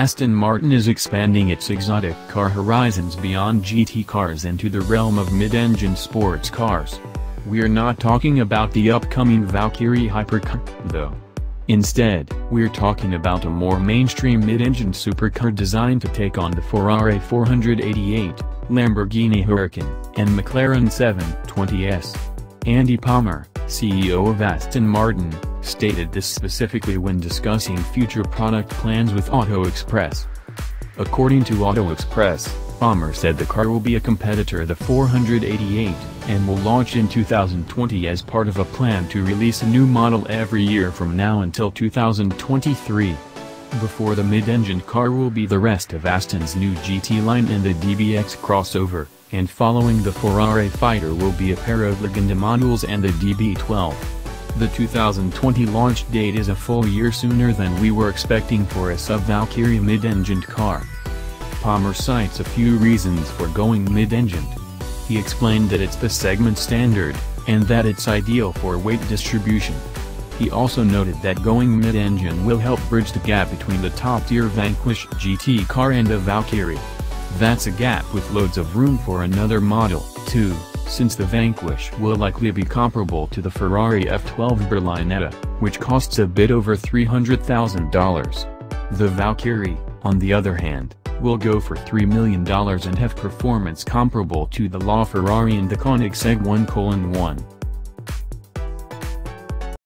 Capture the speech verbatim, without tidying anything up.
Aston Martin is expanding its exotic car horizons beyond G T cars into the realm of mid-engine sports cars. We're not talking about the upcoming Valkyrie hypercar, though. Instead, we're talking about a more mainstream mid-engine supercar designed to take on the Ferrari four eighty-eight, Lamborghini Huracan, and McLaren seven twenty S. Andy Palmer, C E O of Aston Martin, stated this specifically when discussing future product plans with Auto Express. According to Auto Express, Palmer said the car will be a competitor to the four eighty-eight, and will launch in two thousand twenty as part of a plan to release a new model every year from now until two thousand twenty-three. Before the mid-engine car will be the rest of Aston's new G T line and the D B X crossover, and following the Ferrari Fighter will be a pair of Legenda models and the D B twelve. The two thousand twenty launch date is a full year sooner than we were expecting for a sub-Valkyrie mid-engined car. Palmer cites a few reasons for going mid-engined. He explained that it's the segment standard, and that it's ideal for weight distribution. He also noted that going mid-engine will help bridge the gap between the top-tier Vanquish G T car and the Valkyrie. That's a gap with loads of room for another model, too, since the Vanquish will likely be comparable to the Ferrari F twelve Berlinetta, which costs a bit over three hundred thousand dollars. The Valkyrie, on the other hand, will go for three million dollars and have performance comparable to the LaFerrari and the Koenigsegg One.